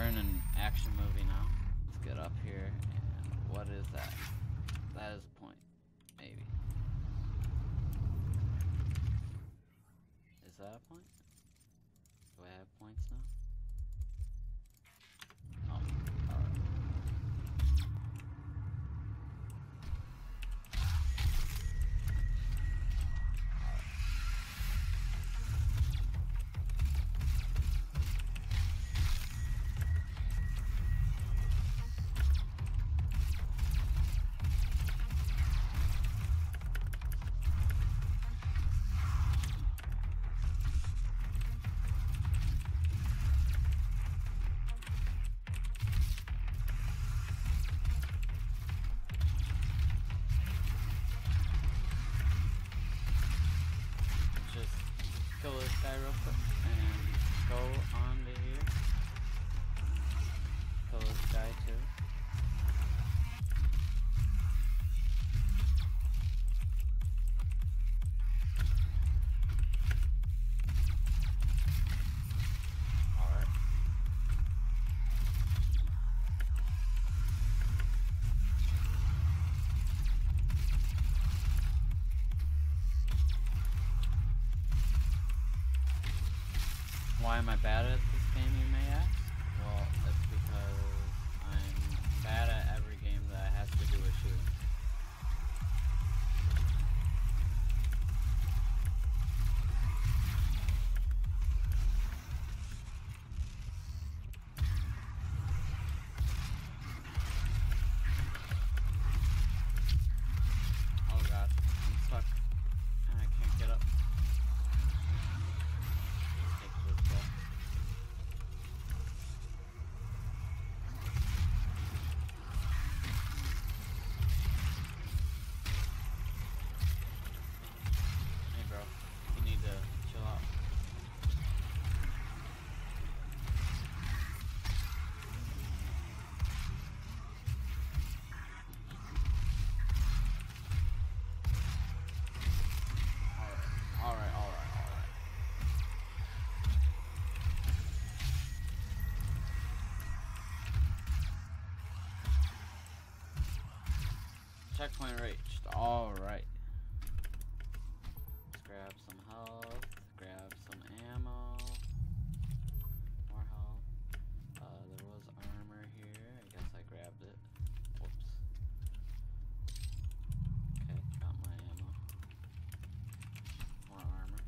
We're in an action movie now. Let's get up here. And what is that? That is a point. Maybe. Is that a point? Do I have points now? Oh, alright. Kill this guy real quick and go on to here. Kill this guy too. Alright. Why am I bad at this game, you may ask? Well, it's because I'm bad at every game that has to do with shooting. Oh god, I'm stuck. And I can't get up. Checkpoint reached. Alright. Let's grab some health. Grab some ammo. More health. There was armor here. I guess I grabbed it. Whoops. Okay, got my ammo. More armor.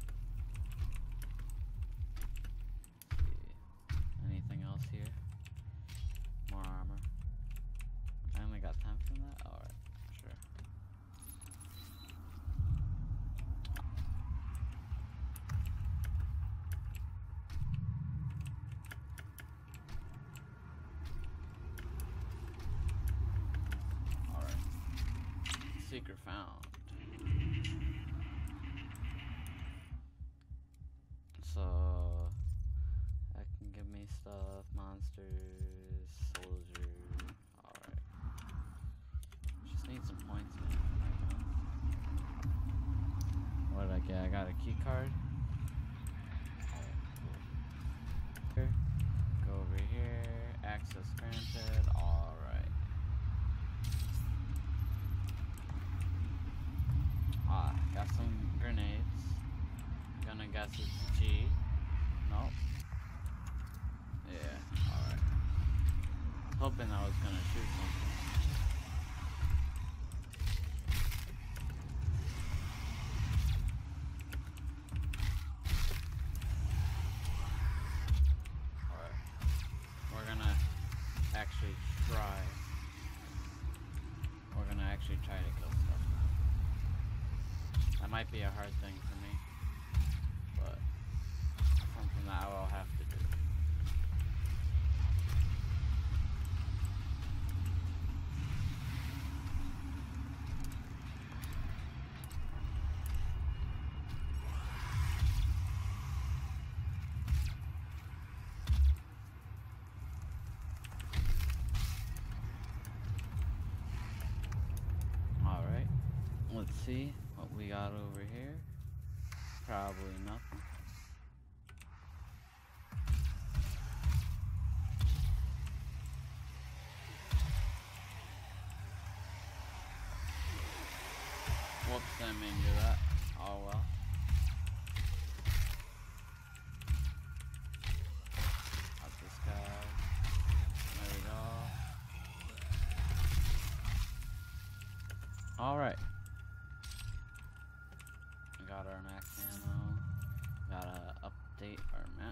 Let's see. Anything else here? More armor. I only got 10 from that? Alright. Secret found. So that can give me stuff, monsters, soldier. Alright. Just need some points, man. What did I get? I got a key card. Here. Go over here. Access granted. Alright. Got some grenades. Gonna guess it's G. Nope. Yeah, alright. Hoping I was gonna shoot something. Alright. We're gonna actually try. We're gonna actually try to kill stuff. That might be a hard thing for me, but something that I will have to do. Alright, let's see what we got over here. Probably nothing. Whoops, I didn't mean to do that. Oh well. Got this guy. There we go. Alright. Got our max ammo. Gotta update our map.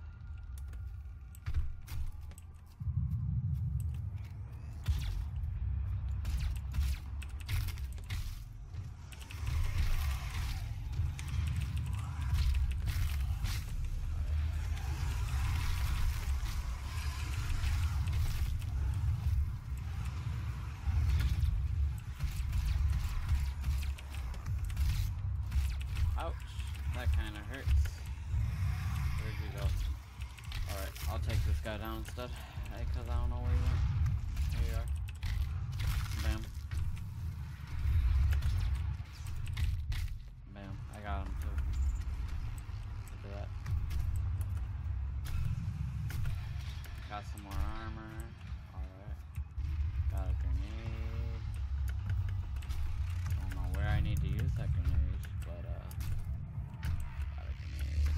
Ouch, that kind of hurts. Where'd you go? Alright, I'll take this guy down instead. Because I don't know where he went. Here you are. Bam. Bam, I got him too. Look at that. Got some more armor. Alright. Got a grenade. Don't know where I need to use that grenade, but got a grenade.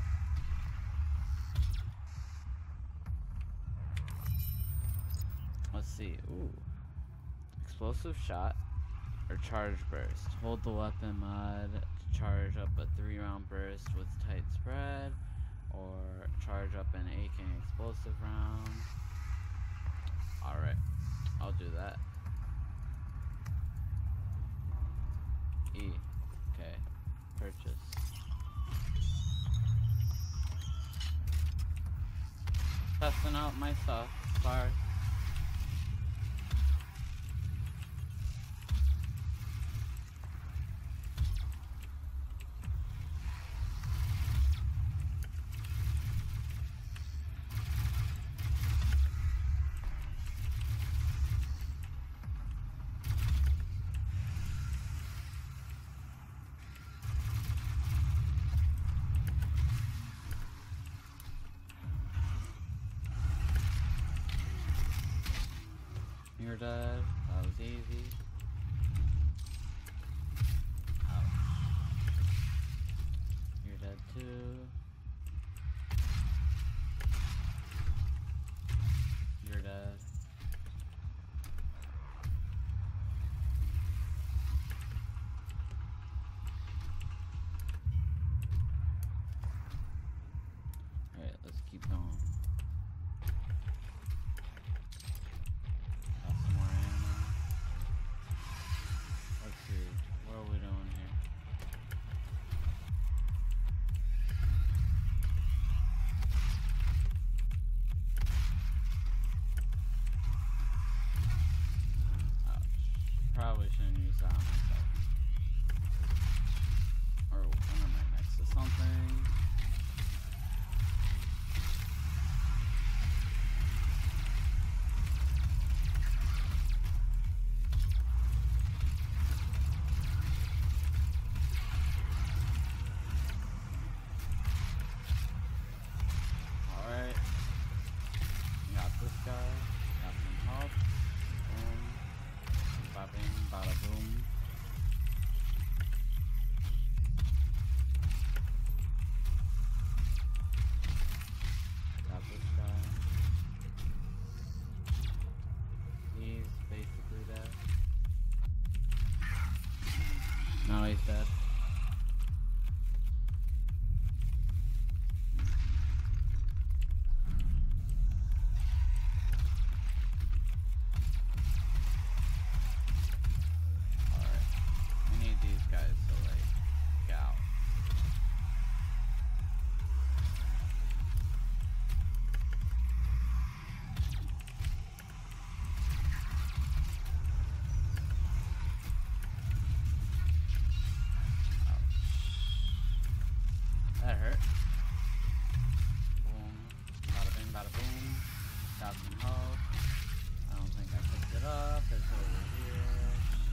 Let's see. Ooh. Explosive shot or charge burst. Hold the weapon mod to charge up a 3-round burst with tight spread, or charge up an AK explosive round. Alright, I'll do that. E. Okay. Purchase. Testing out my stuff. Sorry. You're dead. That was easy. Ouch. You're dead too. You're dead. Alright, let's keep going. What are we doing here? Ouch. Probably shouldn't use that on myself. Or when I'm right next to something. This guy, got some help. Boom. Bada bing, bada boom. Got this guy. He's basically dead. Now he's dead. That hurt. Boom. Bada bing, bada boom. Got some health. I don't think I picked it up. It's over here.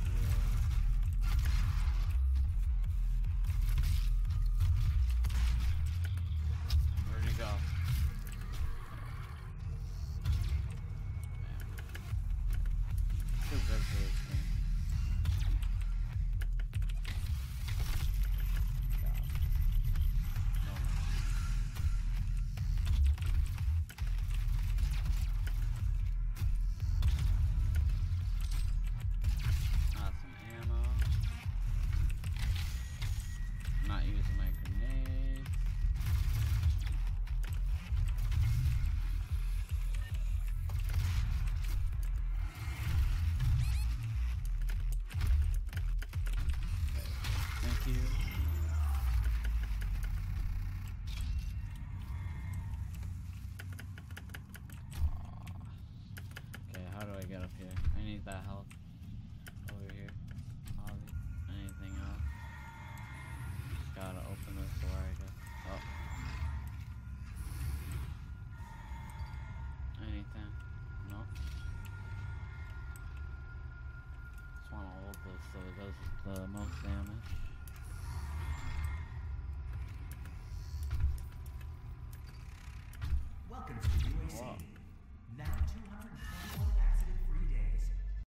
Where'd he go? Too good for this game. up here? I need that health. Over here. Obvi. Anything else? Just gotta open this door, I guess. Oh. Anything? No. Just wanna hold this so it does the most damage.